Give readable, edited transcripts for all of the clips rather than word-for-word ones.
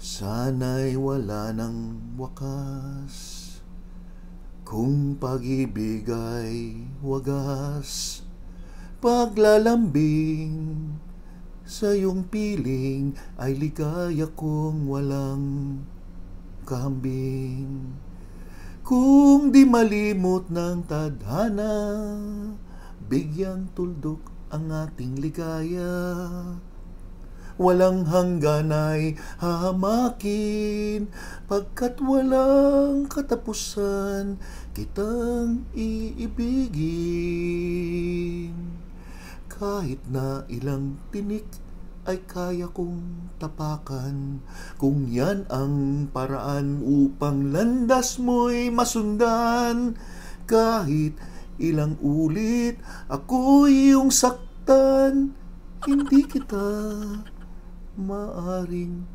Sana'y wala ng wakas, kung pag-ibig ay wagas. Paglalambing sa iyong piling ay ligaya kong walang kahambing. Kung di malimot ng tadhana, bigyang tuldok ang ating ligaya. Walang hanggan ay hahamakin, pagkat walang katapusan kitang iibigin. Kahit na ilang tinik ay kaya kong tapakan, kung yan ang paraan upang landas mo'y masundan. Kahit ilang ulit ako'y iyong saktan, hindi kita maaring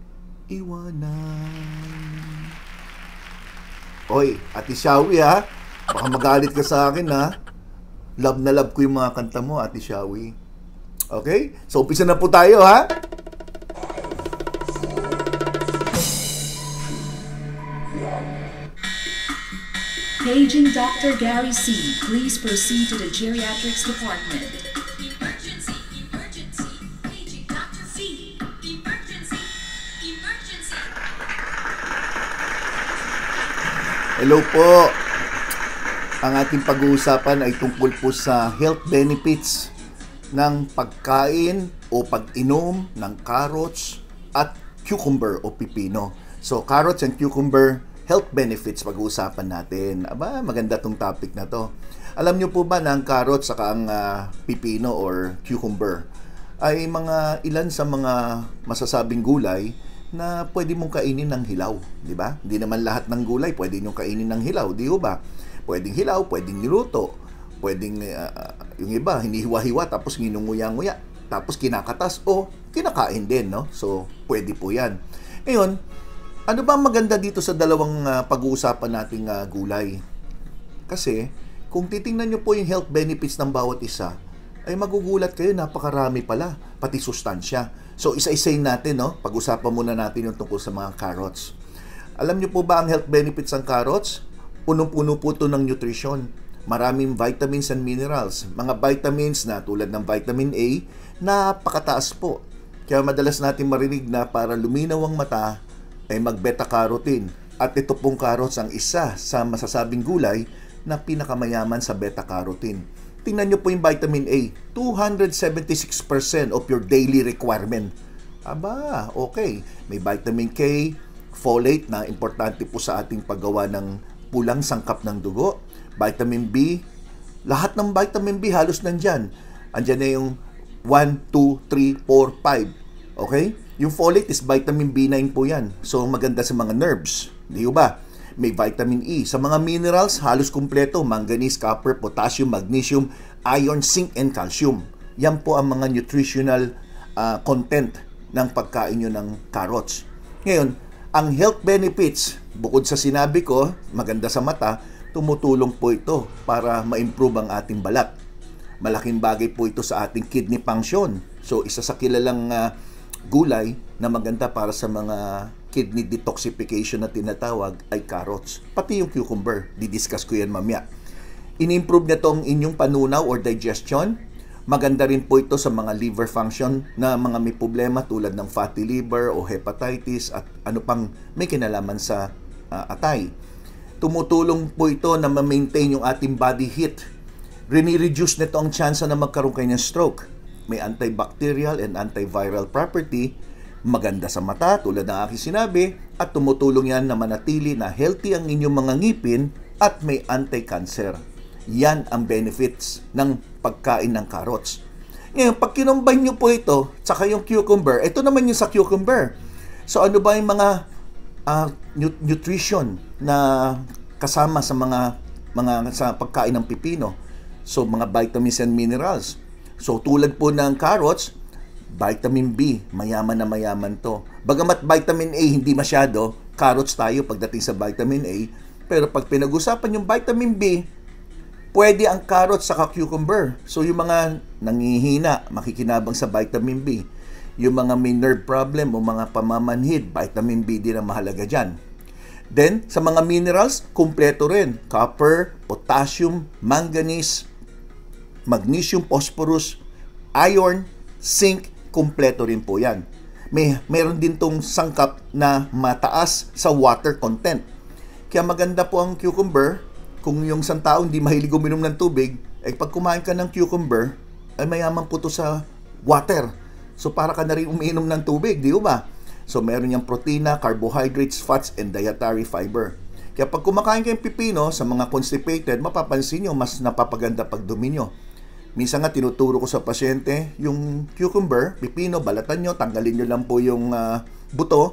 iwanan. Oy, Ate Shawi ha, baka magalit ka sa akin ha. Love na love ko yung mga kanta mo, Ate Shawi. Okay? So, umpisa na po tayo ha. Paging Dr. Gary C. Please proceed to the Geriatrics Department. Hello po. Ang ating pag-uusapan ay tungkol po sa health benefits ng pagkain o pag-inom ng carrots at cucumber o pipino. So, carrots and cucumber, health benefits pag-uusapan natin. Aba, maganda tong topic na to. Alam niyo po ba na ang carrots saka ang pipino or cucumber ay mga ilan sa mga masasabing gulay na pwede mong kainin ng hilaw, di ba? Hindi naman lahat ng gulay pwede nyo kainin ng hilaw, di ba? Pwedeng hilaw, pwedeng niluto, pwedeng yung iba, hinihiwa-hiwa tapos nginunguya-nguya, tapos kinakatas o kinakain din, no? So, pwede po yan. Ngayon, ano ba maganda dito sa dalawang pag-uusapan nating gulay? Kasi, kung titingnan nyo po yung health benefits ng bawat isa, ay magugulat kayo, napakarami pala, pati sustansya. So, isa-isayin natin, no? Pag-usapan muna natin yung tungkol sa mga carrots. Alam niyo po ba ang health benefits ng carrots? Punong-puno po ito ng nutrition. Maraming vitamins and minerals. Mga vitamins na tulad ng vitamin A, napakataas po. Kaya madalas natin marinig na para luminaw ang mata, ay mag-beta-carotene. At ito pong carrots ang isa sa masasabing gulay na pinakamayaman sa beta-carotene. Tingnan nyo po yung vitamin A, 276% of your daily requirement. Aba, okay. May vitamin K, folate na importante po sa ating paggawa ng pulang sangkap ng dugo. Vitamin B, lahat ng vitamin B halos nandyan. Andyan na yung 1, 2, 3, 4, 5. Okay? Yung folate is vitamin B9 po yan. So, maganda sa mga nerves. Di ba? May vitamin E. Sa mga minerals, halos kumpleto. Manganese, copper, potassium, magnesium, iron, zinc, and calcium. Yan po ang mga nutritional content ng pagkain nyo ng carrots. Ngayon, ang health benefits, bukod sa sinabi ko, maganda sa mata, tumutulong po ito para ma-improve ang ating balat. Malaking bagay po ito sa ating kidney function. So, isa sa kilalang gulay na maganda para sa mga kidney detoxification na tinatawag ay carrots. Pati yung cucumber, didiscuss ko yan mamaya. In-improve na itong inyong panunaw or digestion. Maganda rin po ito sa mga liver function na mga may problema tulad ng fatty liver o hepatitis at ano pang may kinalaman sa atay. Tumutulong po ito na ma-maintain yung ating body heat. Rini-reduce nito ang chance na magkaroon kayo ng stroke. May antibacterial and antiviral property. Maganda sa mata, tulad ng aking sinabi, at tumutulong yan na manatili na healthy ang inyong mga ngipin at may anti-cancer. Yan ang benefits ng pagkain ng carrots. Ngayon, pag kinumbine nyo po ito, tsaka yung cucumber, ito naman yung sa cucumber. So, ano ba yung mga nutrition na kasama sa mga sa pagkain ng pipino? So, mga vitamins and minerals. So, tulad po ng carrots, vitamin B, mayaman na mayaman to. Bagamat vitamin A hindi masyado, carrots tayo pagdating sa vitamin A, pero pag pinag-usapan yung vitamin B, pwede ang carrots sa cucumber. So yung mga nangihina, makikinabang sa vitamin B. Yung mga may nerve problem o mga pamamanhid, vitamin B din ang mahalaga dyan. Then, sa mga minerals, kumpleto rin. Copper, potassium, manganese, magnesium, phosphorus, iron, zinc, kumpleto rin po yan. Meron din tong sangkap na mataas sa water content. Kaya maganda po ang cucumber. Kung yung isang tao hindi mahilig uminom ng tubig, ay pag kumain ka ng cucumber, ay mayaman po to sa water. So para ka na rin umiinom ng tubig, di ba? So meron niyang protina, carbohydrates, fats, and dietary fiber. Kaya pag kumakain kayong pipino sa mga constipated, mapapansin nyo mas napapaganda pagdumi nyo. Minsan nga tinuturo ko sa pasyente, yung cucumber, pipino, balatan nyo, tanggalin nyo lang po yung buto,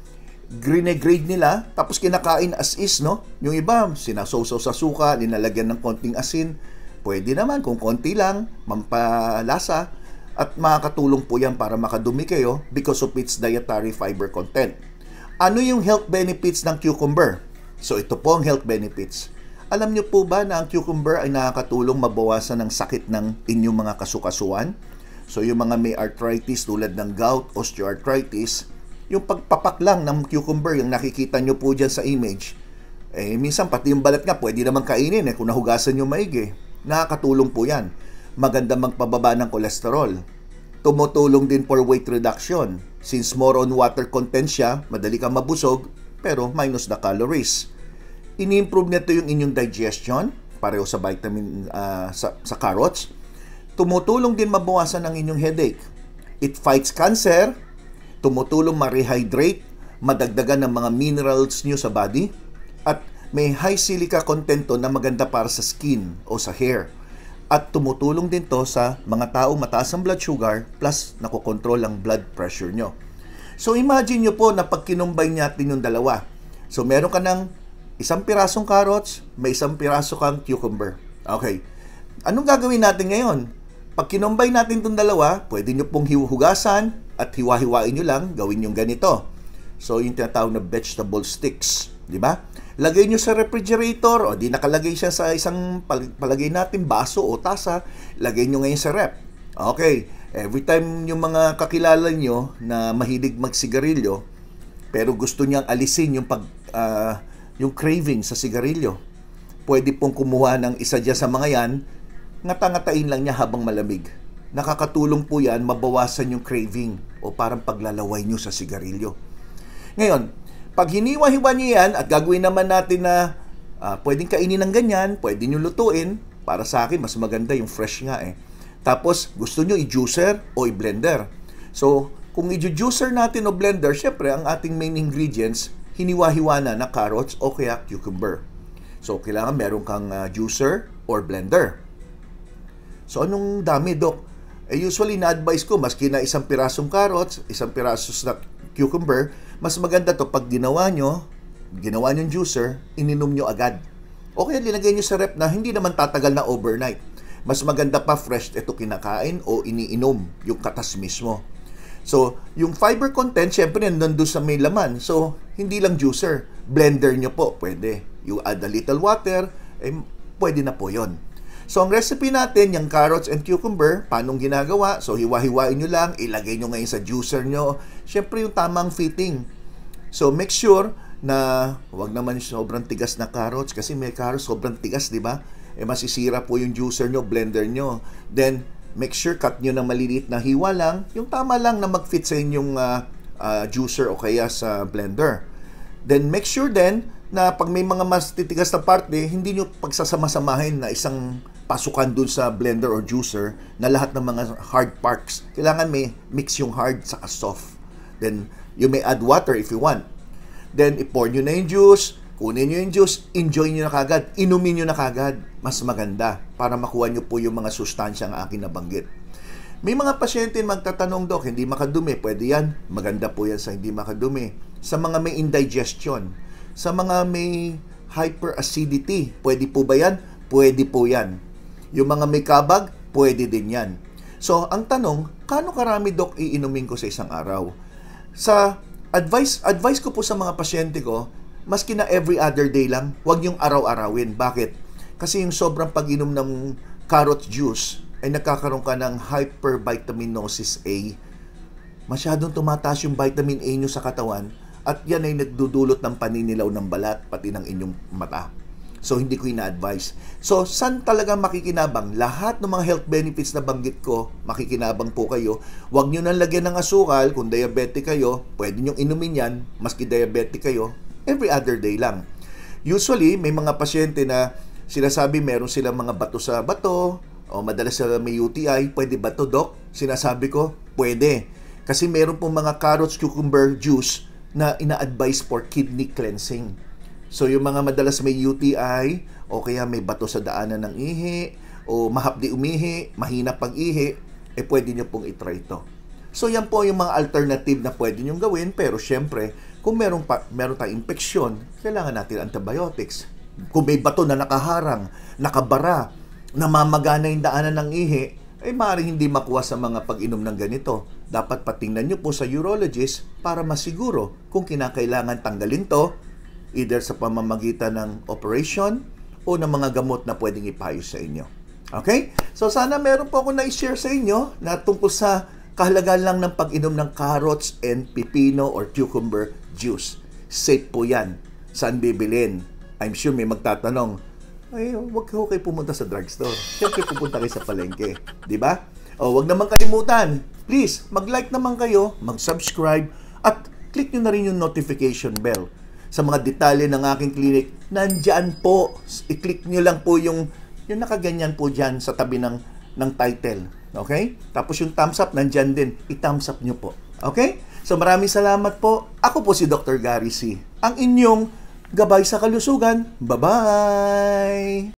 grade nila, tapos kinakain as is, no? Yung iba, sinasawsaw sa suka, linalagyan ng konting asin. Pwede naman kung konti lang, mampalasa, at makakatulong po yan para makadumi kayo because of its dietary fiber content. Ano yung health benefits ng cucumber? So ito po ang health benefits. Alam niyo po ba na ang cucumber ay nakakatulong mabawasan ng sakit ng inyong mga kasukasuan? So yung mga may arthritis tulad ng gout, osteoarthritis, yung pagpapak lang ng cucumber, yung nakikita nyo po dyan sa image, minsan pati yung balat nga pwede naman kainin kung nahugasan nyo maigi. Nakakatulong po yan. Maganda magpababa ng kolesterol. Tumutulong din for weight reduction. Since more on water content siya, madali kang mabusog, pero minus the calories. Ini-improve nito yung inyong digestion, pareho sa vitamin sa carrots. Tumutulong din mabawasan ang inyong headache. It fights cancer, tumutulong ma-rehydrate, madagdagan ng mga minerals nyo sa body, at may high silica content to na maganda para sa skin o sa hair. At tumutulong din to sa mga taong mataas ang blood sugar plus nakokontrol ang blood pressure nyo. So imagine nyo po na pag kinumbay natin yung dalawa. So meron ka ng isang pirasong carrots, may isang piraso kang cucumber. Okay. Anong gagawin natin ngayon? Pag kinumbay natin itong dalawa, pwede nyo pong hugasan at hiwa-hiwain nyo lang, gawin yung ganito. So yung tinatawag na vegetable sticks. Di ba? Lagay nyo sa refrigerator o di nakalagay siya sa isang palagay natin baso o tasa, lagay nyo ngayon sa rep. Okay. Every time yung mga kakilala nyo na mahilig magsigarilyo, pero gusto niyang alisin yung craving sa sigarilyo, pwede pong kumuha ng isa dyan sa mga yan, ngata-ngatain lang niya habang malamig. Nakakatulong po yan, mabawasan yung craving o parang paglalaway nyo sa sigarilyo. Ngayon, pag hiniwa-hiwa nyo yan at gagawin naman natin na pwedeng kainin ng ganyan, pwede nyo lutuin, para sa akin, mas maganda yung fresh nga Tapos, gusto nyo i-juicer o i-blender. So, kung i-juicer natin o blender, syempre, ang ating main ingredients, hiniwa-hiwa na carrots o kaya cucumber. So, kailangan meron kang juicer or blender. So, anong dami, Doc? Usually, na-advise ko, maski na isang pirasong carrots, isang pirasong na cucumber, mas maganda to pag ginawa nyo juicer, ininom nyo agad. O kaya linagay nyo sa rep na hindi naman tatagal na overnight. Mas maganda pa fresh ito kinakain o iniinom, yung katas mismo. So, yung fiber content, syempre, nandun sa may laman. So, hindi lang juicer. Blender nyo po, pwede. You add a little water, pwede na po yon. So, ang recipe natin, yung carrots and cucumber, paanong ginagawa? So, hiwa-hiwain nyo lang, ilagay nyo ngayon sa juicer nyo. Syempre, yung tamang fitting. So, make sure na huwag naman sobrang tigas na carrots kasi may carrots sobrang tigas, di ba? Masisira po yung juicer nyo, blender nyo. Then, make sure cut nyo ng maliliit na hiwa lang, yung tama lang na mag-fit sa inyong juicer o kaya sa blender. Then, make sure din na pag may mga mas titigas na parte, hindi nyo pagsasama-samahin na isang pasukan dun sa blender or juicer na lahat ng mga hard parts. Kailangan may mix yung hard saka soft. Then, you may add water if you want. Then, i-pour nyo na yung juice, kunin nyo yung juice, enjoy nyo na kagad, inumin nyo na kagad. Mas maganda para makuha nyo po yung mga sustansya ang akin nabanggit. May mga pasyente magtatanong, Dok, hindi makadumi. Pwede yan. Maganda po yan sa hindi makadumi. Sa mga may indigestion, sa mga may hyperacidity, pwede po ba yan? Pwede po yan. Yung mga may kabag, pwede din yan. So, ang tanong, kano karami, Dok, iinumin ko sa isang araw? Sa advice ko po sa mga pasyente ko, maski na every other day lang, huwag yung araw-arawin. Bakit? Kasi yung sobrang pag-inom ng carrot juice ay nagkakaroon ka ng hypervitaminosis A. masyadong tumataas yung vitamin A nyo sa katawan at yan ay nagdudulot ng paninilaw ng balat pati ng inyong mata. So, hindi ko ina-advise. So, saan talaga makikinabang? Lahat ng mga health benefits na banggit ko, makikinabang po kayo. Huwag nyo nang lagyan ng asukal. Kung diabetic kayo, pwede nyo inumin yan. Maski diabetic kayo, every other day lang. Usually, may mga pasyente na sinasabi meron silang mga bato sa bato, o madalas sila may UTI. Pwede ba to, Doc? Sinasabi ko, pwede. Kasi meron pong mga carrots, cucumber juice na ina-advise for kidney cleansing. So, yung mga madalas may UTI, o kaya may bato sa daanan ng ihi, o mahapdi umihi, mahina pag-ihi, pwede nyo pong itry ito. So, yan po yung mga alternative na pwede nyo gawin, pero syempre, kung meron tayong infeksyon, kailangan natin antibiotics. Kung may bato na nakaharang, nakabara, namamagana yung daanan ng ihi, maaaring hindi makuha sa mga pag-inom ng ganito. Dapat patingnan nyo po sa urologist para masiguro kung kinakailangan tanggalin to, either sa pamamagitan ng operation o ng mga gamot na pwedeng ipayo sa inyo. Okay? So, sana meron po ako na-share sa inyo na tungkol sa kahalagaan lang ng pag-inom ng carrots and pipino or cucumber juice. Safe po yan. Saan bibilin? I'm sure may magtatanong, wag kayo pumunta sa drugstore. Siyempre pupunta kayo sa palengke. Diba? O, wag naman kalimutan. Please, mag-like naman kayo, mag-subscribe, at click nyo na rin yung notification bell. Sa mga detalye ng aking clinic, nandyan po. I-click nyo lang po yung nakaganyan po dyan sa tabi ng title. Okay? Tapos yung thumbs up, nandyan din. I-thumbs up nyo po. Okay? So maraming salamat po. Ako po si Dr. Gary C. Ang inyong gabay sa kalusugan. Bye-bye!